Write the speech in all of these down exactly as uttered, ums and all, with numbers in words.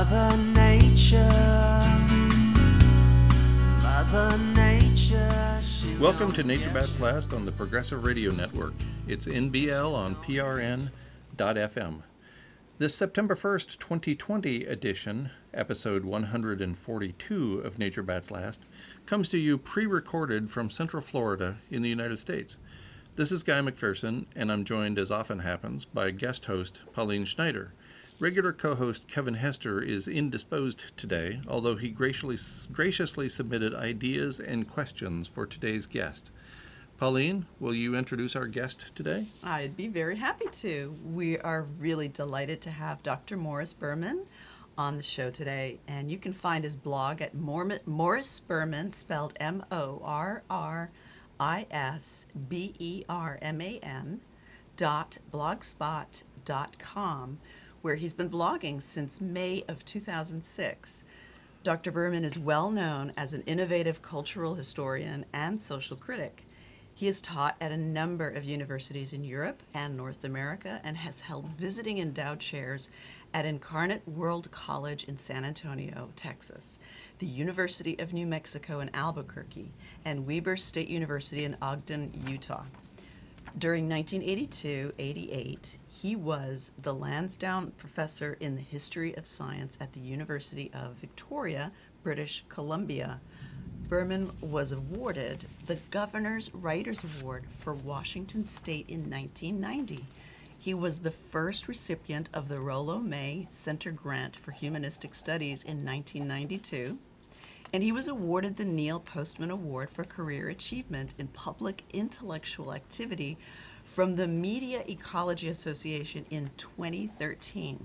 Mother Nature, Mother Nature. Welcome to Nature Bats Last on the Progressive Radio Network. It's N B L on P R N dot F M. This September first, twenty twenty edition, episode one hundred forty-two of Nature Bats Last, comes to you pre-recorded from Central Florida in the United States. This is Guy McPherson, and I'm joined, as often happens, by guest host Pauline Schneider. Regular co-host Kevin Hester is indisposed today, although he graciously, graciously submitted ideas and questions for today's guest. Pauline, will you introduce our guest today? I'd be very happy to. We are really delighted to have Doctor Morris Berman on the show today, and you can find his blog at Morris Berman, spelled M O R R I S B E R M A N, dot blogspot dot com, where he's been blogging since May of two thousand six. Doctor Berman is well known as an innovative cultural historian and social critic. He has taught at a number of universities in Europe and North America and has held visiting endowed chairs at Incarnate World College in San Antonio, Texas, the University of New Mexico in Albuquerque, and Weber State University in Ogden, Utah. During nineteen eighty-two eighty-eight, he was the Lansdowne Professor in the History of Science at the University of Victoria, British Columbia. Berman was awarded the Governor's Writers Award for Washington State in nineteen ninety. He was the first recipient of the Rollo May Center Grant for Humanistic Studies in nineteen ninety-two. And he was awarded the Neil Postman Award for Career Achievement in Public Intellectual Activity from the Media Ecology Association in twenty thirteen.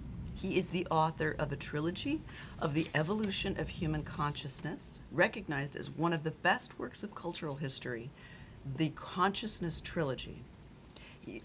He is the author of a trilogy of The Evolution of Human Consciousness, recognized as one of the best works of cultural history, the Consciousness Trilogy. He,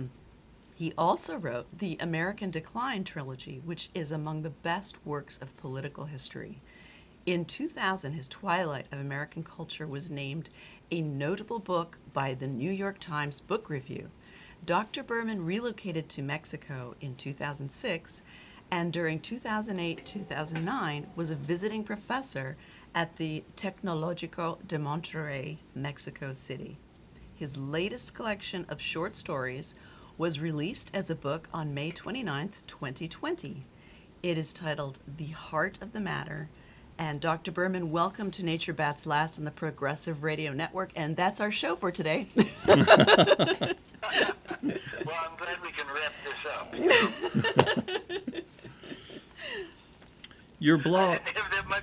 he also wrote the American Decline Trilogy, which is among the best works of political history. In two thousand, his Twilight of American Culture was named a notable book by the New York Times Book Review. Doctor Berman relocated to Mexico in two thousand six, and during two thousand eight to two thousand nine was a visiting professor at the Tecnológico de Monterrey, Mexico City. His latest collection of short stories was released as a book on May twenty-ninth, twenty twenty. It is titled The Heart of the Matter. And Doctor Berman, welcome to Nature Bats Last on the Progressive Radio Network, and that's our show for today. Well, I'm glad we can wrap this up. Your blog. I didn't have that much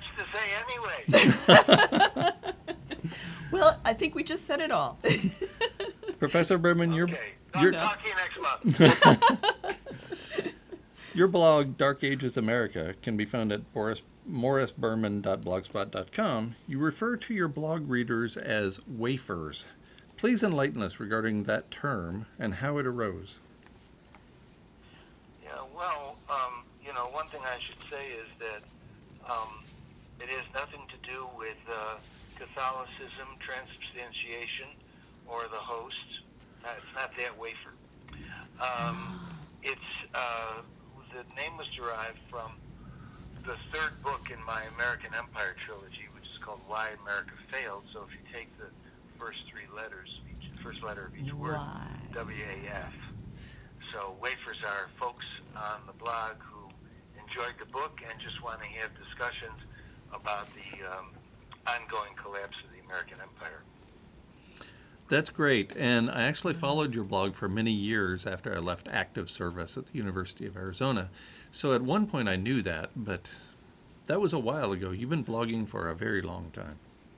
to say anyway. Well, I think we just said it all. Professor Berman, your Okay, I'll your talk to you next month. your blog, Dark Ages America, can be found at Boris. morris berman dot blogspot dot com. You refer to your blog readers as wafers. Please enlighten us regarding that term and how it arose. Yeah, well, um, you know, one thing I should say is that um, it has nothing to do with uh, Catholicism, transubstantiation, or the host. Uh, it's not that wafer. Um, it's uh, the name was derived from the third book in my American Empire trilogy, which is called Why America Failed. So if you take the first three letters, each, the first letter of each word, Why? W A F. So wafers are folks on the blog who enjoyed the book and just want to have discussions about the um, ongoing collapse of the American Empire. That's great, and I actually followed your blog for many years after I left active service at the University of Arizona. So at one point I knew that, but that was a while ago. You've been blogging for a very long time.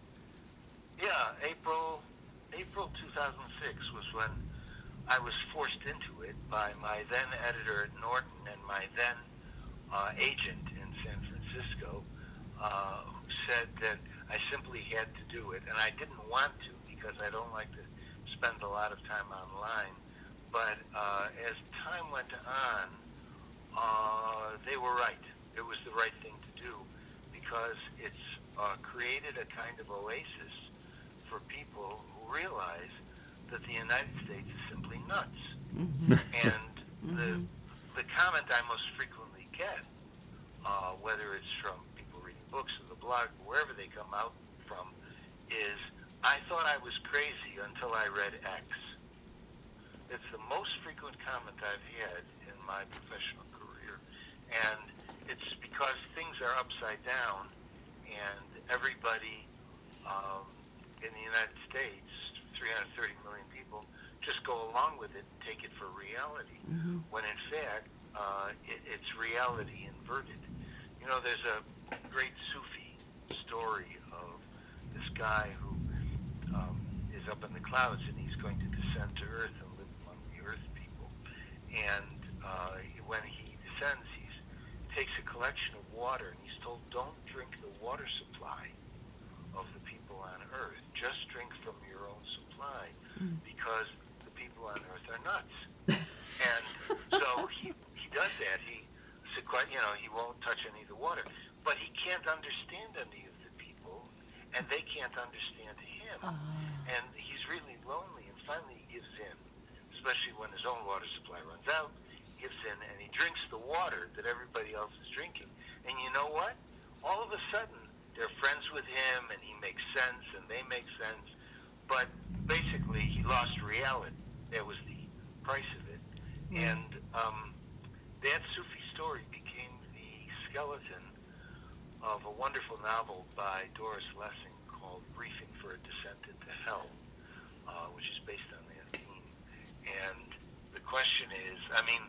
Yeah, April April two thousand six was when I was forced into it by my then editor at Norton and my then uh, agent in San Francisco, uh, who said that I simply had to do it, and I didn't want to because I don't like to spend a lot of time online. But uh, as time went on, uh, they were right. It was the right thing to do because it's uh, created a kind of oasis for people who realize that the United States is simply nuts. Mm-hmm. And the Mm-hmm. the comment I most frequently get uh, whether it's from people reading books or the blog, wherever they come out from, is I thought I was crazy until I read X. It's the most frequent comment I've had in my professional career. And it's because things are upside down, and everybody um, in the United States, three hundred thirty million people, just go along with it and take it for reality, mm-hmm. when in fact uh, it, it's reality inverted. You know, there's a great Sufi story of this guy who um, is up in the clouds, and he's going to descend to Earth and live among the Earth people. And uh, when he descends, he takes a collection of water, and he's told, don't drink the water supply of the people on Earth. Just drink from your own supply, mm. because the people on Earth are nuts. And so he, he does that. He, you know, he won't touch any of the water. But he can't understand any of the people, and they can't understand him. Uh. And he's really lonely, and finally he gives in, especially when his own water supply runs out. Gives in, and he drinks the water that everybody else is drinking. And you know what? All of a sudden, they're friends with him, and he makes sense, and they make sense. But basically, he lost reality. That was the price of it. Mm. And um, that Sufi story became the skeleton of a wonderful novel by Doris Lessing called Briefing for a Descent into Hell, uh, which is based on that theme. And the question is, I mean,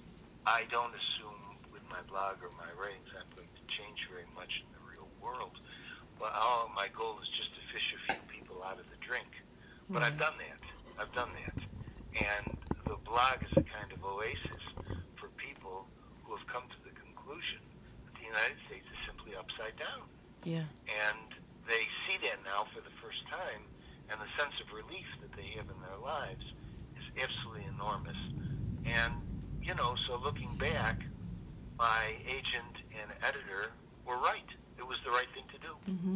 I don't assume with my blog or my writings I'm going to change very much in the real world. But all my goal is just to fish a few people out of the drink. But I've done that. I've done that. And the blog is a kind of oasis for people who have come to the conclusion that the United States is simply upside down. Yeah. And they see that now for the first time, and the sense of relief that they have in their lives is absolutely enormous. And you know, so looking back, my agent and editor were right. It was the right thing to do. Mm-hmm.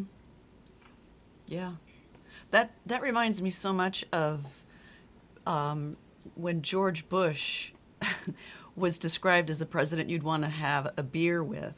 Yeah. That that reminds me so much of um, when George Bush was described as a president you'd want to have a beer with.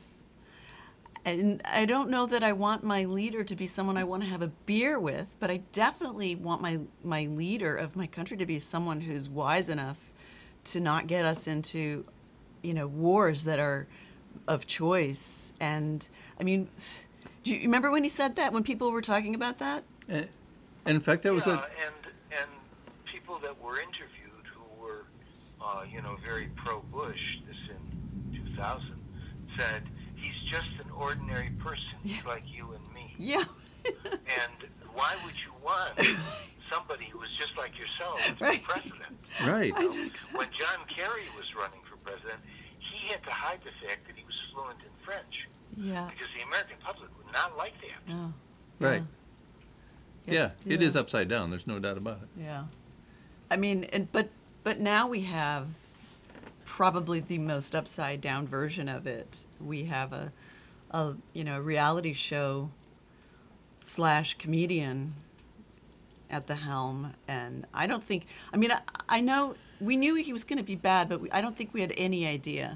And I don't know that I want my leader to be someone I want to have a beer with, but I definitely want my, my leader of my country to be someone who's wise enough to not get us into, you know, wars that are of choice. And I mean, do you remember when he said that, when people were talking about that? And in fact, that was yeah, a... and, and people that were interviewed who were, uh, you know, very pro-Bush, this in two thousand, said, he's just an ordinary person, yeah. like you and me. Yeah. And why would you want somebody who was just like yourself to right. be president? Right. You know, when John Kerry was running for president, he had to hide the fact that he was fluent in French. Yeah. Because the American public would not like that. Oh. Right. Yeah. Yeah, yeah, it is upside down. There's no doubt about it. Yeah. I mean, and but but now we have probably the most upside down version of it. We have a, a you know, reality show slash comedian at the helm, and I don't think, I mean, I, I know we knew he was going to be bad, but we, I don't think we had any idea.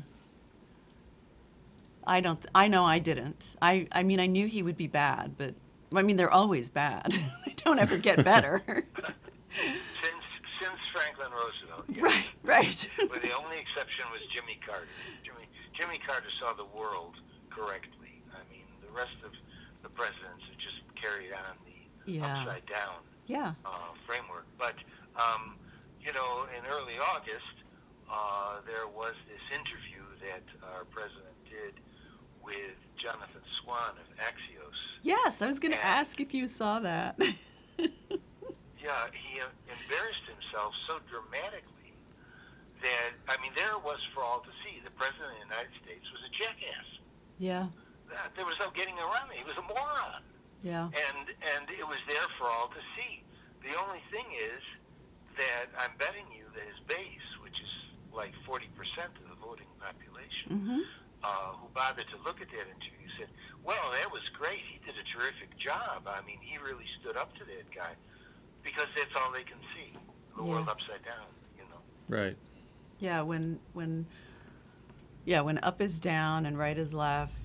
I don't, I know I didn't. I, I mean, I knew he would be bad, but, I mean, they're always bad. They don't ever get better. since, since Franklin Roosevelt. Yes. Right, right. But the only exception was Jimmy Carter. Jimmy, Jimmy Carter saw the world correctly. I mean, the rest of the presidents have just carried on the yeah. upside down yeah. uh, framework. But, um, you know, in early August, uh, there was this interview that our president did with Jonathan Swan of Axios. Yes, I was going to ask if you saw that. Yeah, he uh, embarrassed himself so dramatically that, I mean, there it was for all to see. The president of the United States was a jackass. Yeah. Uh, there was no getting around it. He was a moron. Yeah. And and it was there for all to see. The only thing is that I'm betting you that his base, which is like forty percent of the voting population, mm-hmm. uh, who bothered to look at that interview, said, well, that was great. He did a terrific job. I mean, he really stood up to that guy. Because that's all they can see. The yeah. world upside down, you know. Right. Yeah, when when yeah, when up is down and right is left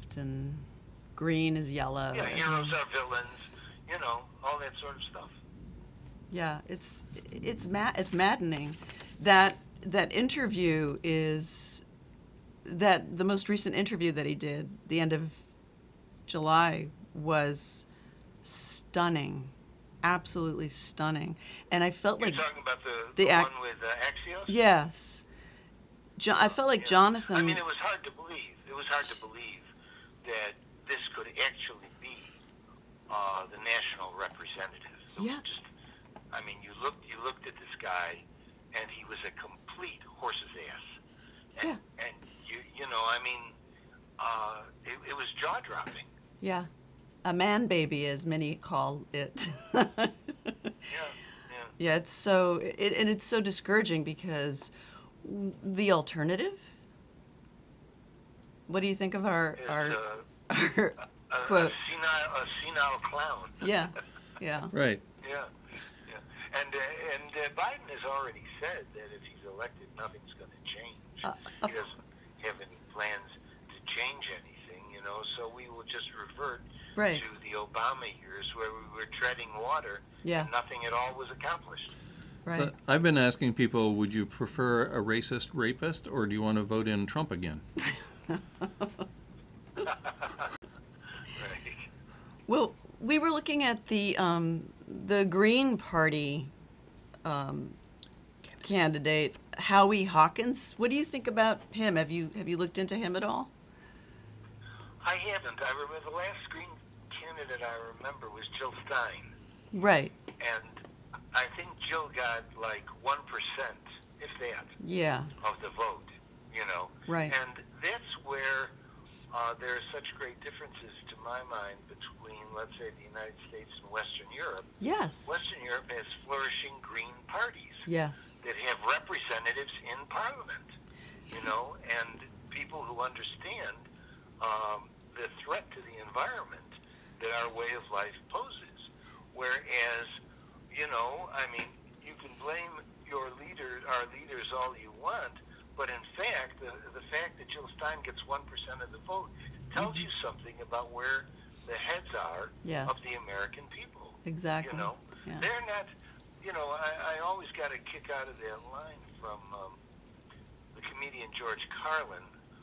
left, and green is yellow. Yeah, and- heroes are villains, you know, all that sort of stuff. Yeah, it's it's ma- it's maddening. That that interview is that the most recent interview that he did, the end of July, was stunning, absolutely stunning. And I felt You're like talking about the, the the act- one with uh, Axios? yes, jo- I felt like Yeah. Jonathan. I mean, it was hard to believe. It was hard to believe that this could actually be uh, the national representative. It Yeah. was just, I mean, you looked, you looked at this guy, and he was a complete horse's ass. And, Yeah. and you, you know, I mean, uh, it, it was jaw dropping. Yeah, a man baby, as many call it. Yeah, yeah. Yeah, it's so it, and it's so discouraging because w- the alternative. What do you think of our It's, our, uh, our a, a, quote? senile, a senile clown. Yeah, yeah, Right. Yeah, yeah. And uh, and uh, Biden has already said that if he's elected, nothing's going to change. Uh, he of- doesn't have any plans to change anything, you know. So we will just revert Right. to the Obama years where we were treading water Yeah. and nothing at all was accomplished. right. So I've been asking people, would you prefer a racist rapist, or do you want to vote in Trump again? Right. Well, we were looking at the um, the Green Party um, candidate, Howie Hawkins. What do you think about him? Have you have you looked into him at all? I haven't. I remember the last Green candidate I remember was Jill Stein. Right. And I think Jill got like one percent, if that, Yeah. of the vote, you know. Right. And that's where uh, there are such great differences, to my mind, between, let's say, the United States and Western Europe. Yes. Western Europe has flourishing green parties Yes. that have representatives in Parliament, you know, and people who understand um, the threat to the environment that our way of life poses. Whereas, you know, I mean, you can blame your leader, our leaders, all you want, but in fact, the, the fact that Jill Stein gets one percent of the vote tells you something about where the heads are Yes. of the American people. Exactly. You know, Yeah. they're not, you know, I, I always got a kick out of that line from um, the comedian George Carlin,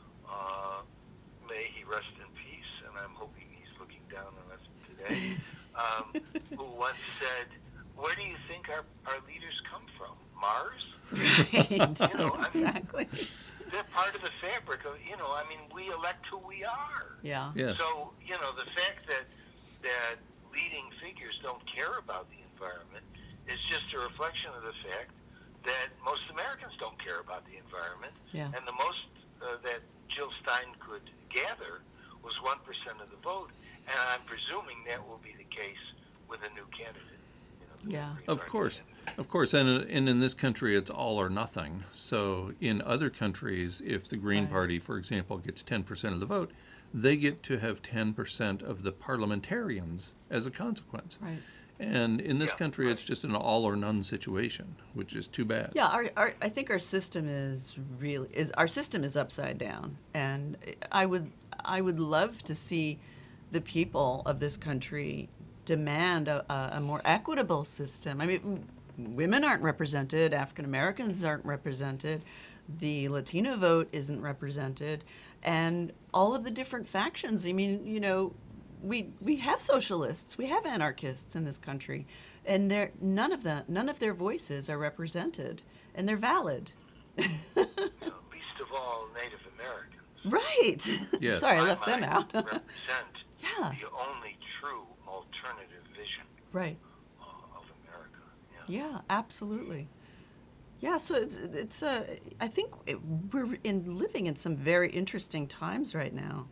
uh, may he rest in peace, and I'm hoping he's looking down on us today, um, who once said, where do you think our, our leaders come from? Mars? Right. You know, I mean- Exactly. They're part of the fabric of, you know, I mean, we elect who we are. Yeah. Yes. So, you know, the fact that that leading figures don't care about the environment is just a reflection of the fact that most Americans don't care about the environment. Yeah. And the most uh, that Jill Stein could gather was one percent of the vote. And I'm presuming that will be the case with a new candidate. You know, the Yeah. Green Of Party course, candidate. of course, and, and in this country it's all or nothing. So in other countries, if the Green Right. Party, for example, gets ten percent of the vote, they get to have ten percent of the parliamentarians as a consequence. Right. And in this Yeah, country, it's right. just an all or none situation, which is too bad. Yeah, our, our I think our system is really is our system is upside down, and I would I would love to see the people of this country demand a, a, a more equitable system. I mean, w- women aren't represented, African Americans aren't represented, the Latino vote isn't represented, and all of the different factions. I mean, you know, we we have socialists, we have anarchists in this country, and they're none of them none of their voices are represented, and they're valid. You know, least of all Native Americans. Right. Yes. Sorry, I My left them mind out. represent Yeah. the only true alternative vision Right. uh, of America. Yeah. Yeah, absolutely. Yeah, so it's it's uh, I think it, we're in living in some very interesting times right now.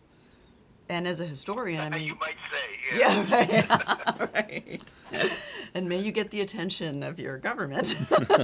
And as a historian, I mean, you might say, yeah. yeah, right, right. And may you get the attention of your government.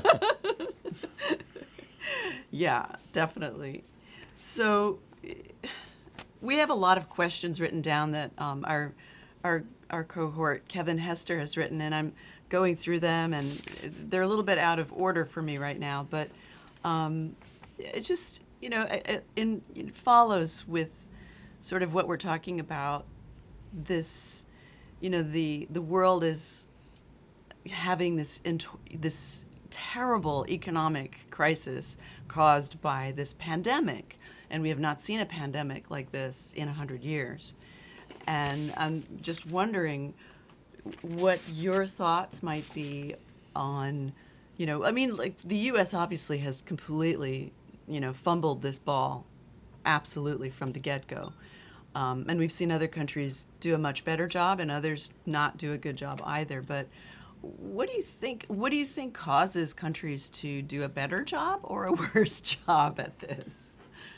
Yeah, definitely. So eh, we have a lot of questions written down that um, our our our cohort Kevin Hester has written, and I'm going through them, and they're a little bit out of order for me right now. But um, it just, you know, it, in, it follows with sort of what we're talking about, this, you know, the the world is having this int- this terrible economic crisis caused by this pandemic, and we have not seen a pandemic like this in a hundred years. And I'm just wondering what your thoughts might be on, you know, I mean, like the U S obviously has completely, you know, fumbled this ball, absolutely from the get-go. Um, and we've seen other countries do a much better job and others not do a good job either. But what do you think, what do you think causes countries to do a better job or a worse job at this?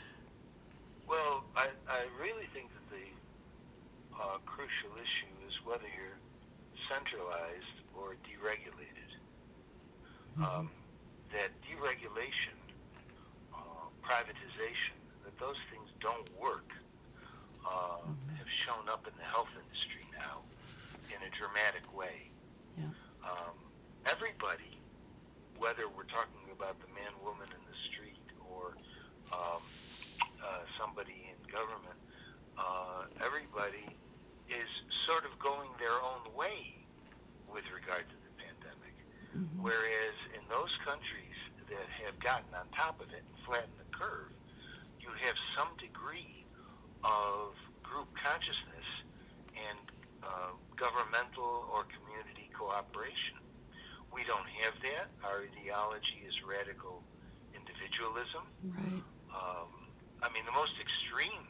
Well, I, I really think that the uh, crucial issue is whether you're centralized or deregulated. Mm-hmm. Um, that deregulation, uh, privatization, that those things don't work, uh, mm-hmm. have shown up in the health industry now in a dramatic way. Yeah. Um, everybody, whether we're talking about the man, woman in the street or um, uh, somebody in government, uh, everybody is sort of going their own way with regard to the pandemic. Mm-hmm. Whereas in those countries that have gotten on top of it and flattened the curve, you have some degree of group consciousness and uh, governmental or community cooperation. We don't have that. Our ideology is radical individualism. Right. Um, I mean, the most extreme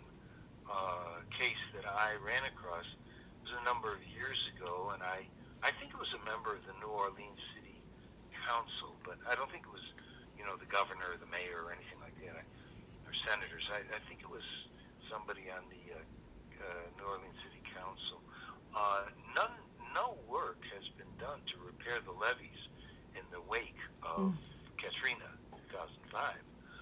uh, case that I ran across was a number of years ago, and I, I think it was a member of the New Orleans City Council, but I don't think it was, you know, the governor or the mayor or anything like that, I, or senators. I, I think it was somebody on the uh, uh, New Orleans City Council. Uh, none, no work has been done to repair the levees in the wake of mm. Katrina two thousand five.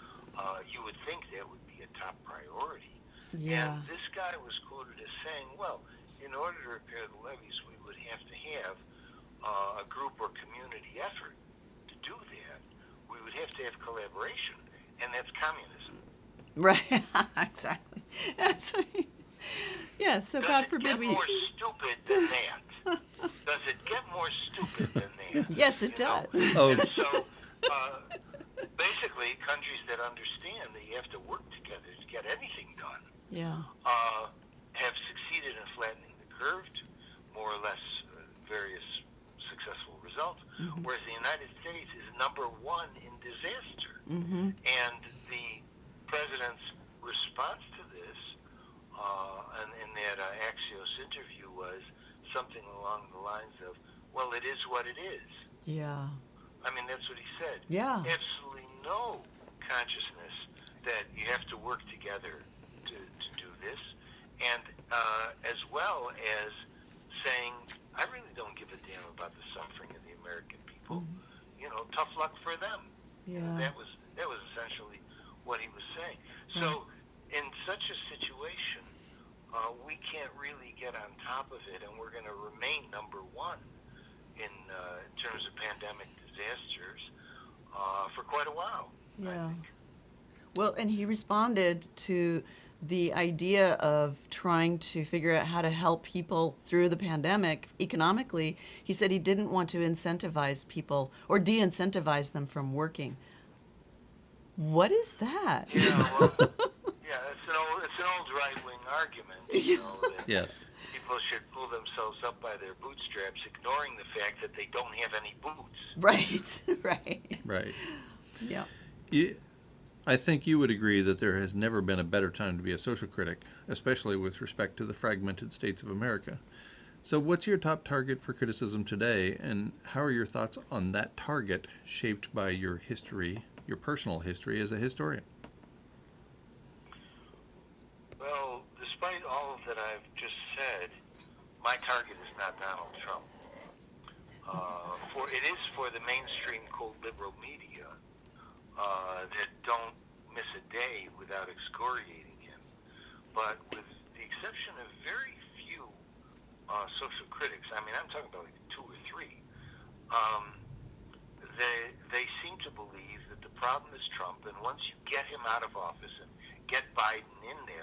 Uh, you would think that would be a top priority. Yeah. And this guy was quoted as saying, well, in order to repair the levees, we would have to have uh, a group or community effort. To do that, we would have to have collaboration, and that's communism. Right, exactly. That's yeah, so Does God it forbid get we... more stupid than that? Does it get more stupid than that? Yes, it you does. Know? Oh. And so, uh, basically, countries that understand that you have to work together to get anything done Yeah. uh, have succeeded in flattening the curve to more or less uh, various successful results, mm-hmm. whereas the United States is number one in disaster. Mm-hmm. And the president's response to this uh, and in that uh, Axios interview was something along the lines of, well, it is what it is. Yeah. I mean, that's what he said. Yeah. Absolutely no consciousness that you have to work together to, to do this. And uh, as well as saying, I really don't give a damn about the suffering of the American people. Mm-hmm. You know, tough luck for them. Yeah. That was that was essentially what he was saying. Right. So in such a situation, uh, we can't really get on top of it, and we're going to remain number one in, uh, in terms of pandemic disasters uh, for quite a while. Yeah. Well, and he responded to the idea of trying to figure out how to help people through the pandemic economically. He said he didn't want to incentivize people or de-incentivize them from working. What is that? Yeah, well, yeah, it's an old, it's an old right-wing argument, you know, that yes. people should pull themselves up by their bootstraps, ignoring the fact that they don't have any boots. Right, right. Right. Yeah. You, I think you would agree that there has never been a better time to be a social critic, especially with respect to the fragmented states of America. So what's your top target for criticism today, and how are your thoughts on that target shaped by your history, your personal history as a historian? Well, despite all that I've just said, my target is not Donald Trump. Uh, for it is for the mainstream cold liberal media uh, that don't miss a day without excoriating him. But with the exception of very few uh, social critics, I mean, I'm talking about like two or three, um, they they seem to believe that the problem is Trump, and once you get him out of office and get Biden in there,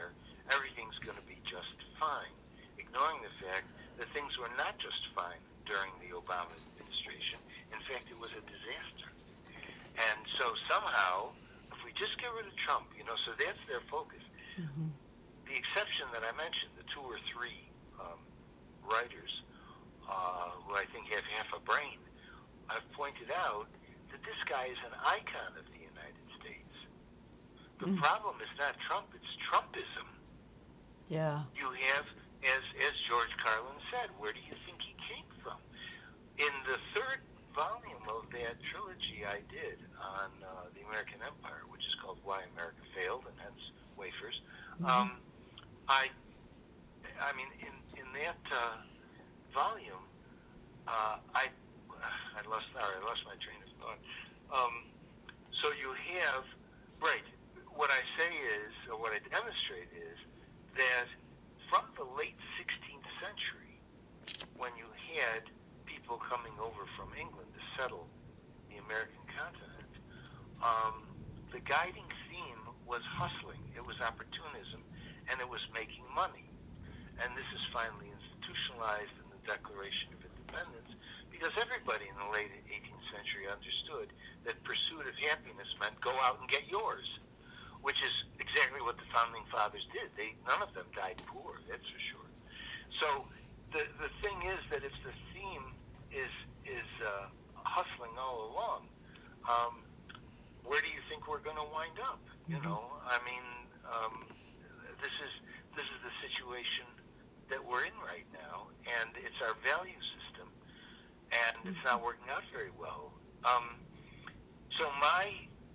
everything's going to be just fine, ignoring the fact that things were not just fine during the Obama administration. In fact, it was a disaster. And so somehow, if we just get rid of Trump, you know, so that's their focus. Mm-hmm. The exception that I mentioned, the two or three um, writers uh, who I think have half a brain, I've pointed out that this guy is an icon of the United States. The Mm. problem is not Trump, it's Trumpism. Yeah. You have, as as George Carlin said, where do you think he came from? In the third volume of that trilogy I did on uh, the American Empire, which is called Why America Failed, and hence Wafers, Mm-hmm. um, I, I mean, in in that uh, volume, uh, I, I lost, sorry, I lost my train of thought. Um, so you have, right? What I say is, or what I demonstrate is, that from the late sixteenth century, when you had people coming over from England to settle the American continent, um, the guiding theme was hustling. It was opportunism, and it was making money. And this is finally institutionalized in the Declaration of Independence, because everybody in the late eighteenth century understood that pursuit of happiness meant go out and get yours, which is exactly what the Founding Fathers did. They, none of them died poor, that's for sure. So the the thing is that if the theme is is uh, hustling all along, um, where do you think we're going to wind up? You know, I mean, um, this is this is the situation that we're in right now, and it's our value system, and it's not working out very well. Um, so my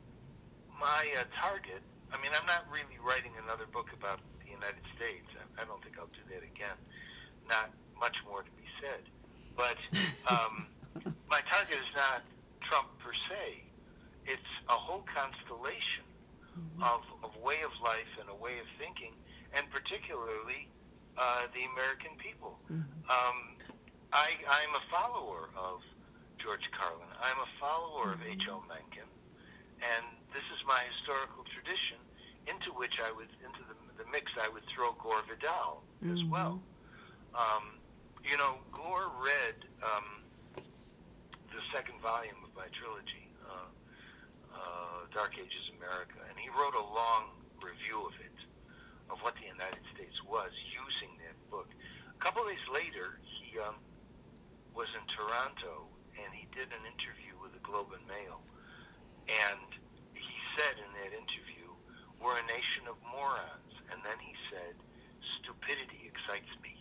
my uh, target. I mean, I'm not really writing another book about the United States. I, I don't think I'll do that again. Not much more to be said. But um, my target is not Trump per se. It's a whole constellation mm-hmm. of, of way of life and a way of thinking, and particularly uh, the American people. Mm-hmm. Um, I, I'm a follower of George Carlin. I'm a follower mm-hmm. of H L Mencken. And this is my historical tradition, into which I would, into the, the mix, I would throw Gore Vidal mm-hmm. as well. Um, you know, Gore read um, the second volume of my trilogy, uh, uh, Dark Ages America, and he wrote a long review of it, of what the United States was, using that book. A couple days later, he um, was in Toronto, and he did an interview with the Globe and Mail. And he said in that interview, we're a nation of morons. And then he said, stupidity excites me.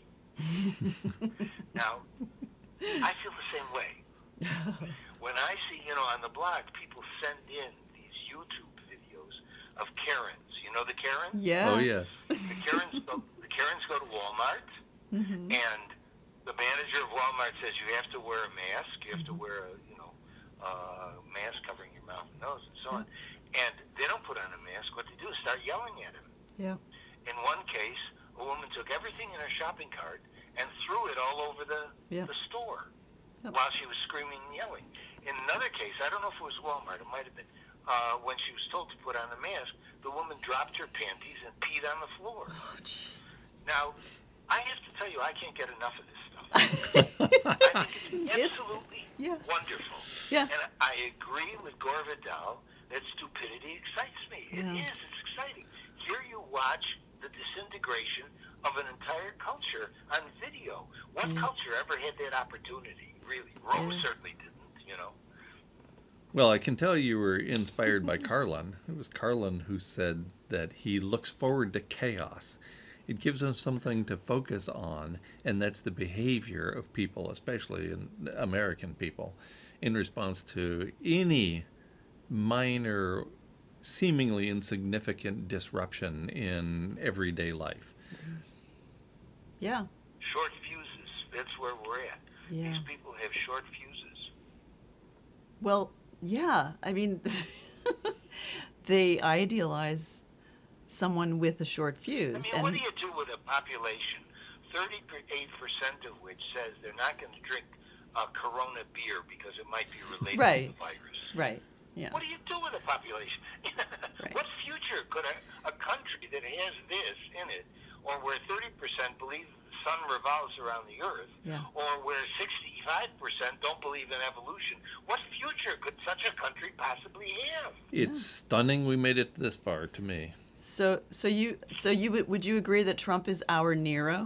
Now, I feel the same way. When I see, you know, on the blog, people send in these YouTube videos of Karens. You know the Karens? Yes. Oh, yes. The Karens go, the Karens go to Walmart, mm-hmm. and the manager of Walmart says you have to wear a mask, you have to wear a, you know, uh, mask covering your mouth and nose and so on. And they don't put on a mask. What they do is start yelling at him. Yeah. In one case, a woman took everything in her shopping cart and threw it all over the, yeah. the store yep. while she was screaming and yelling. In another case, I don't know if it was Walmart, it might have been, uh, when she was told to put on a mask, the woman dropped her panties and peed on the floor. Oh, now, I have to tell you, I can't get enough of this stuff. I think it's absolutely it's, yeah. wonderful. Yeah. And I agree with Gore Vidal that stupidity excites me. It yeah. is. It's exciting. Here you watch the disintegration of an entire culture on video. What yeah. culture ever had that opportunity, really? Rome yeah. certainly didn't, you know. Well, I can tell you were inspired by Carlin. It was Carlin who said that he looks forward to chaos. It gives us something to focus on, and that's the behavior of people, especially in American people, in response to any minor, seemingly insignificant disruption in everyday life. Yeah. Short fuses, that's where we're at. Yeah. These people have short fuses. Well, yeah. I mean, they idealize someone with a short fuse. I mean, and what do you do with a population, thirty-eight percent of which says they're not going to drink uh, Corona beer because it might be related right. to the virus? Right. Yeah. What do you do with a population? Right. What future could a, a country that has this in it or where thirty percent believe the sun revolves around the earth, Yeah. or where sixty-five percent don't believe in evolution. What future could such a country possibly have? It's stunning we made it this far, to me. So, so you, so you would would you agree that Trump is our Nero?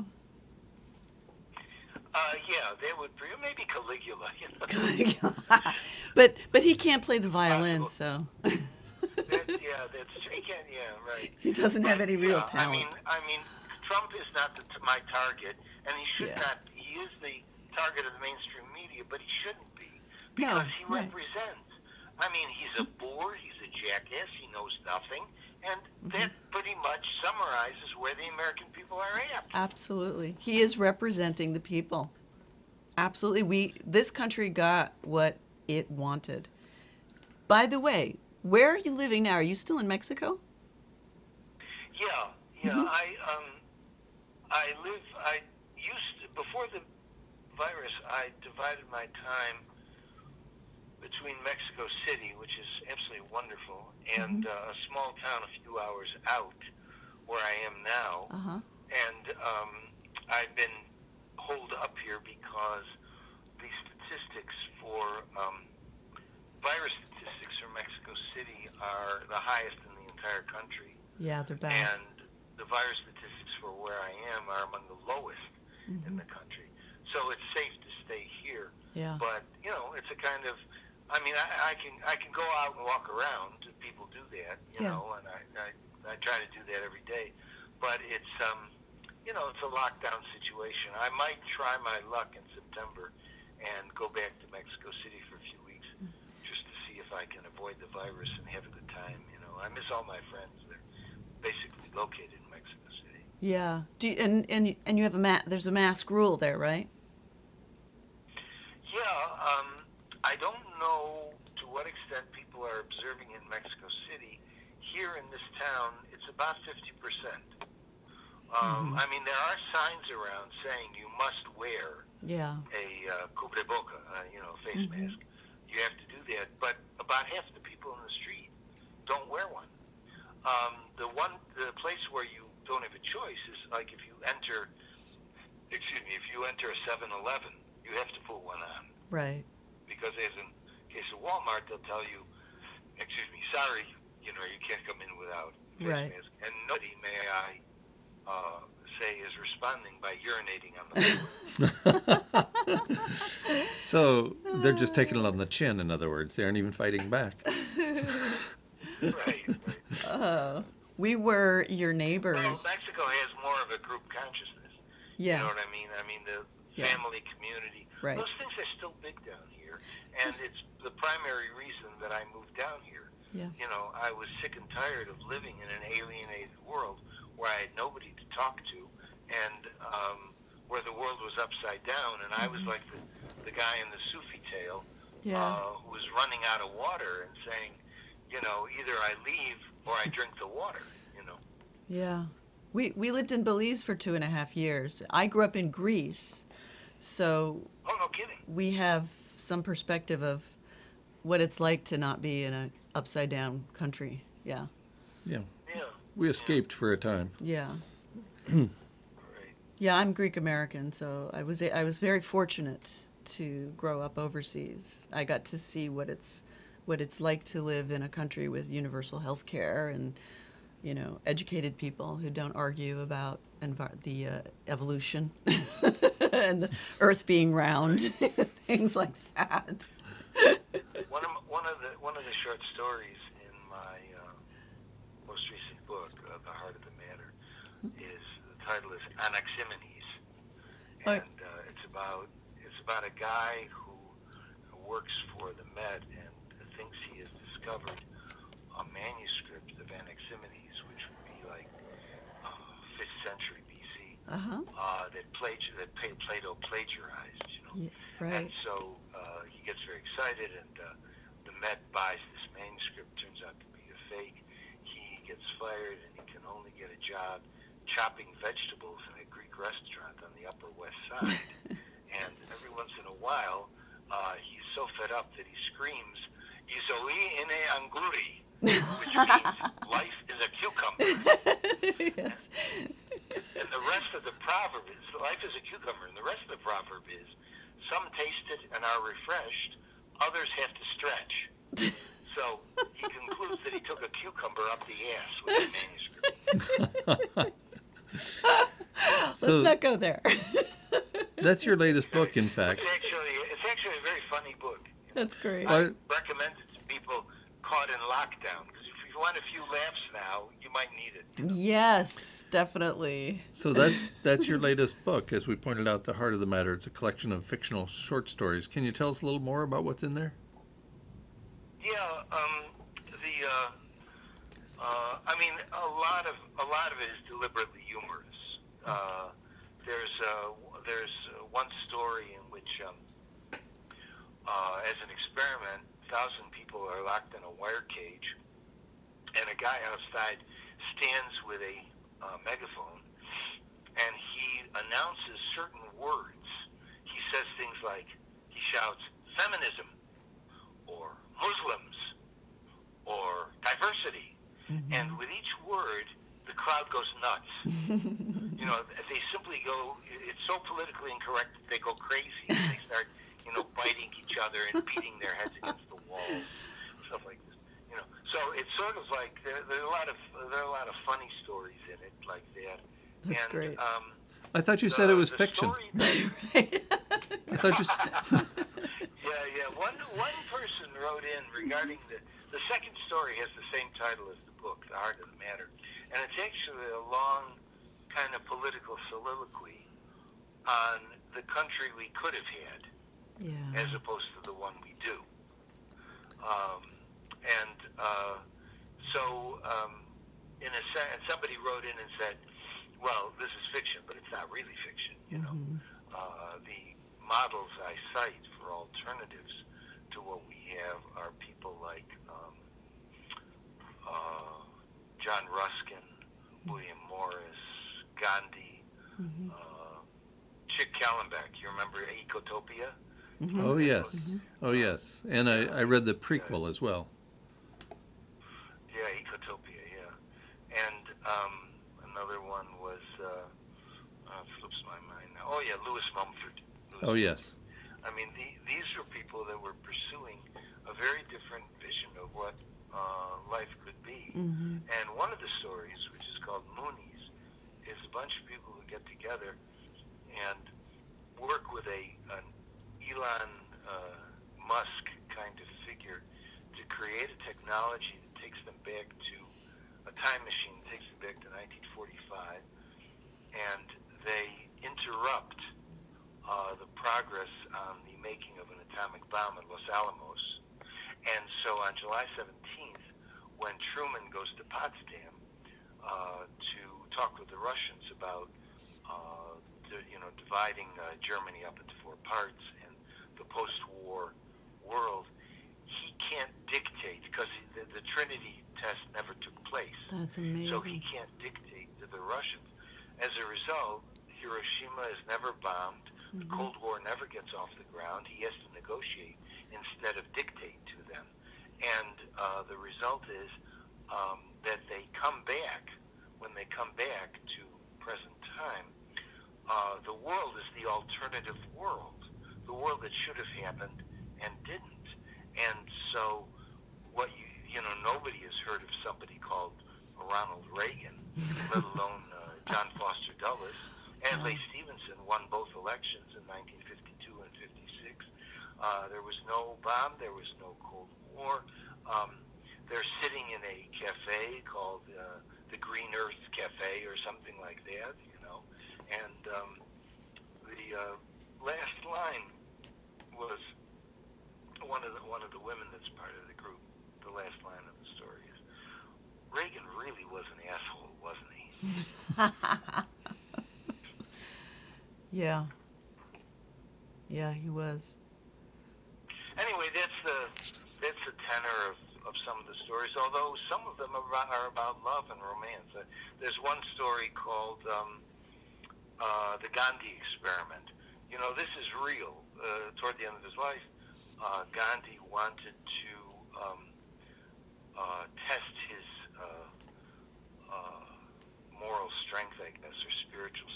Uh, yeah, they would be, maybe Caligula, you know. but but he can't play the violin, so that, yeah, that's he can, yeah, right. he doesn't have But, any real yeah, talent. I mean, I mean, Trump is not the, my target, and he should Yeah. not. He is the target of the mainstream media, but he shouldn't be No, because he right. represents. I mean, he's a bore. He's a jackass. He knows nothing, and Mm-hmm. that pretty much summarizes where the American people are at. Absolutely, he is representing the people. Absolutely, we this country got what it wanted. By the way, where are you living now? Are you still in Mexico? Yeah, yeah. Mhm. I um, I live. I used to, before the virus. I divided my time between Mexico City, which is absolutely wonderful, and uh, a small town a few hours out, where I am now. Uh huh. And um, I've been holed up here because the statistics for um, virus statistics for Mexico City are the highest in the entire country. Yeah, they're bad. And the virus statistics for where I am are among the lowest in Mhm. the country. So it's safe to stay here. Yeah. But, you know, it's a kind of, I mean, I, I can I can go out and walk around. People do that, you Yeah. know, and I, I, I try to do that every day. But it's, um, you know, it's a lockdown situation. I might try my luck in September and go back to Mexico City for a few weeks just to see if I can avoid the virus and have a good time, you know. I miss all my friends. They're basically located in Mexico City. Yeah. Do you, and and and you have a ma- there's a mask rule there, right? Yeah, um, I don't know to what extent people are observing in Mexico City. Here in this town, it's about fifty percent. Um, Mhm. I mean, there are signs around saying you must wear Yeah. a uh, cubreboca, uh, you know, a face Mhm. mask. You have to do that, but about half the people in the street don't wear one. Um, the one, the place where you don't have a choice is like if you enter, excuse me, if you enter a seven eleven, you have to put one on. Right. Because as in case of Walmart, they'll tell you, excuse me, sorry, you know, you can't come in without a face Right. mask. And nobody, may I uh, say, is responding by urinating on the floor. So they're just taking it on the chin, in other words. They aren't even fighting back. Right, right. Oh, we were your neighbors. Well, Mexico has more of a group consciousness. Yeah. You know what I mean? I mean, the Yeah. family, community. Right. Those things are still big down here. And it's the primary reason that I moved down here. Yeah. You know, I was sick and tired of living in an alienated world where I had nobody to talk to and um, where the world was upside down. And I was like the, the guy in the Sufi tale Yeah. uh, who was running out of water and saying, you know, either I leave or I drink the water, you know. Yeah. We we lived in Belize for two and a half years. I grew up in Greece, so Oh, no kidding. we have some perspective of what it's like to not be in a upside down country. Yeah. Yeah. Yeah. We escaped for a time. Yeah. Right. Yeah, I'm Greek American, so I was I was very fortunate to grow up overseas. I got to see what it's what it's like to live in a country with universal health care and, you know, educated people who don't argue about envi- the uh, evolution and the Earth being round, things like that. One of one of the one of the short stories in my uh, most recent book, uh, The Heart of the Matter, is the title is Anaximenes, Oh. and uh, it's about it's about a guy who works for the Met and thinks he has discovered a manuscript of Anaximenes, which would be like uh, fifth century B C, Uh-huh. uh, that Plato that Plato plagiarized, you know. Yeah, right. And so uh, he gets very excited, and uh, the Met buys this manuscript. Turns out to be a fake. He gets fired, and he can only get a job chopping vegetables in a Greek restaurant on the Upper West Side. And every once in a while, uh, he's so fed up that he screams, "Izoi ine anguri," which means life is a cucumber. Yes. And the the rest of the proverb is, life is a cucumber, and the rest of the proverb is, some taste it and are refreshed, others have to stretch. So he concludes that he took a cucumber up the ass with the manuscript. So Let's not go there. that's your latest book, in fact. It's actually, it's actually a very funny book. That's great. I Well, recommend it to people caught in lockdown, because if you want a few laughs now, you might need it. Yes, definitely. So that's that's your latest book, as we pointed out. The Heart of the Matter. It's a collection of fictional short stories. Can you tell us a little more about what's in there? Yeah, um, the, uh, uh, I mean, a lot of a lot of it is deliberately humorous. Uh, there's uh, there's uh, one story in which, um, uh, as an experiment, a thousand people are locked in a wire cage, and a guy outside stands with a uh, megaphone, and he announces certain words. He says things like, he shouts, feminism, or Muslims, or diversity. Mm-hmm. And with each word, the crowd goes nuts. You know, they simply go, it's so politically incorrect that they go crazy. And they start, you know, biting each other and beating their heads against the walls, stuff like this. You know, so it's sort of like, there, there are a lot of there are a lot of funny stories in it like that. That's and, great. Um, I thought you the, said it was the fiction. story that, I thought you. s- Yeah, yeah. One one person wrote in regarding the the second story has the same title as the book, The Heart of the Matter, and it's actually a long kind of political soliloquy on the country we could have had, Yeah. as opposed to the one we do. Um, and uh, so, um, in a sense, and somebody wrote in and said, "Well, this is fiction, but it's not really fiction." You know, Mhm. uh, the models I cite for alternatives to what we have are people like um, uh, John Ruskin, William Morris, Gandhi, Mhm. uh, Chick Callenbeck. You remember Ecotopia? Mhm. Oh yes, oh yes, and I, I read the prequel as well. Yeah, Ecotopia, yeah. And um, another one was, uh, uh, slips my mind now. Oh yeah, Lewis Mumford. Lewis Oh yes. I mean, the, these were people that were pursuing a very different vision of what uh, life could be. Mhm. And one of the stories, which is called Moonies, is a bunch of people who get together and work with a an Elon uh, Musk kind of figure to create a technology that takes them back to a time machine, that takes them back to nineteen forty-five, and they interrupt uh, the progress on the making of an atomic bomb at Los Alamos. And so on July seventeenth, when Truman goes to Potsdam uh, to talk with the Russians about uh, the, you know, dividing uh, Germany up into four parts and the post-war world, he can't dictate, because the, the Trinity test never took place. That's amazing. So he can't dictate to the Russians. As a result, Hiroshima is never bombed. The Mhm. Cold War never gets off the ground. He has to negotiate instead of dictate to them. And uh, the result is um, that they come back, when they come back to present time, uh, the world is the alternative world, the world that should have happened and didn't. And so what you, you know, nobody has heard of somebody called Ronald Reagan, let alone uh, John Foster Dulles. Adlai Stevenson won both elections in nineteen fifty-two and fifty-six. Uh, there was no bomb. There was no Cold War. Um, they're sitting in a cafe called uh, the Green Earth Cafe or something like that, you know. And um, the uh, last line was one of the one of the women that's part of the group. The last line of the story is, Reagan really was an asshole, wasn't he? Yeah. Yeah, he was. Anyway, that's the that's the tenor of, of some of the stories. Although some of them are about, are about love and romance. Uh, there's one story called um, uh, the Gandhi Experiment. You know, this is real. Uh, toward the end of his life, uh, Gandhi wanted to um, uh, test his uh, uh, moral strength, I guess, or spiritual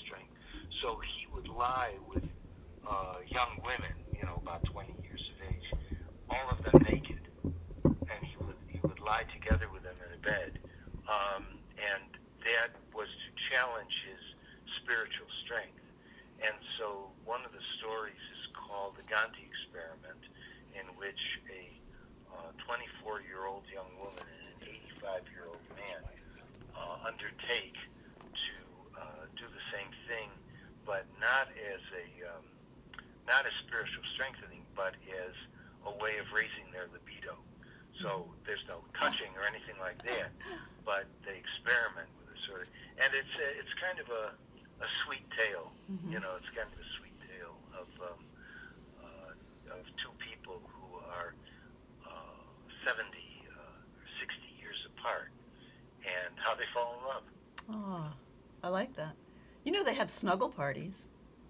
lie with uh, young women, you know, about twenty years of age, all of them naked, and he would he would lie together with them in a bed, um, and that was to challenge his spiritual strength. And so one of the stories is called the Gandhi experiment, in which a twenty-four-year-old young woman and an eighty-five-year-old man uh, undertake to uh, do the same thing, but not as a um, not as spiritual strengthening, but as a way of raising their libido. So there's no touching or anything like that, but they experiment with it sort of, and it's a, it's kind of a a sweet tale, mm-hmm. you know, it's kind of a sweet tale of um, uh, of two people who are uh, seventy, uh, sixty years apart, and how they fall in love. Oh, I like that. You know, they have snuggle parties.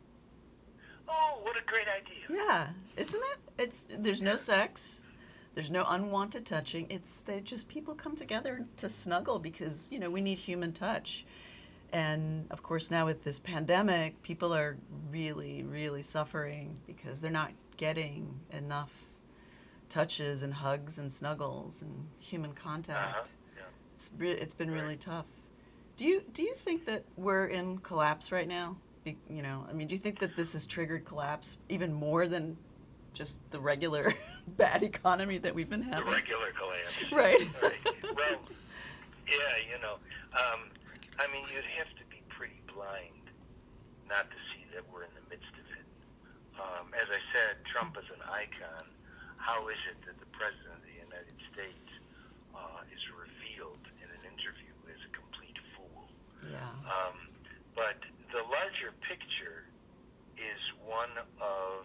Oh, what a great idea! Yeah, isn't it? It's there's no sex, there's no unwanted touching. It's they just people come together to snuggle because you know we need human touch. And of course now with this pandemic, people are really, really suffering because they're not getting enough touches and hugs and snuggles and human contact. Uh-huh. Yeah. It's re- it's been really tough. Do you do you think that we're in collapse right now? Be, you know, I mean, do you think that this has triggered collapse even more than just the regular bad economy that we've been having? The regular collapse. Right. Right. Well, yeah, you know. Um, I mean, you'd have to be pretty blind not to see that we're in the midst of it. Um, as I said, Trump is an icon. How is it that the President of the United States uh, is revealed in an interview as a complete fool? Yeah. Um, but the larger picture is one of,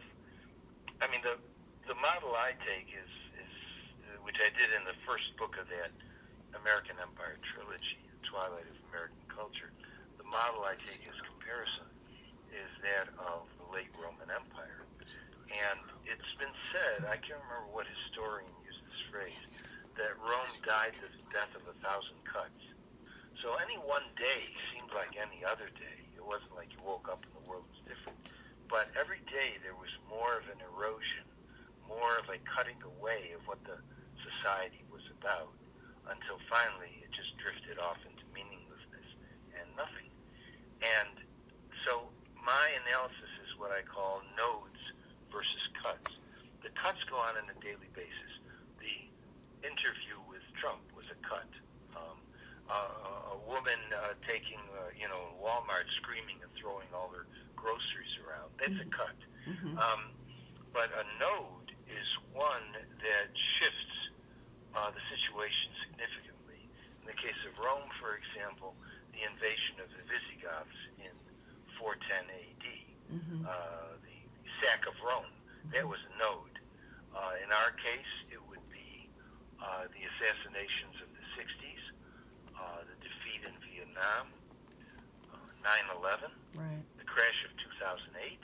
I mean, the the model I take is, is uh, which I did in the first book of that American Empire trilogy, Twilight of American Culture. The model I take as comparison is that of the late Roman Empire. And it's been said, I can't remember what historian used this phrase, that Rome died the death of a thousand cuts. So any one day seemed like any other day. It wasn't like you woke up and the world was different. But every day there was more of an erosion, more of a cutting away of what the society was about, until finally it just drifted off into meaninglessness and nothing. And so my analysis is what I call nodes versus cuts. The cuts go on on a daily basis. The interview with Trump was a cut. Um, uh, a woman uh, taking, uh, you know, Walmart screaming and throwing all her groceries around, that's a cut. Mm-hmm. Um, but a node is one that shifts uh, the situation significantly. In the case of Rome, for example, the invasion of the Visigoths in four ten A D, Mm-hmm. uh, the sack of Rome, that was a node. Uh, in our case, it would be uh, the assassinations of the sixties, uh, the defeat in Vietnam, uh, nine eleven, Right. the crash of two thousand eight.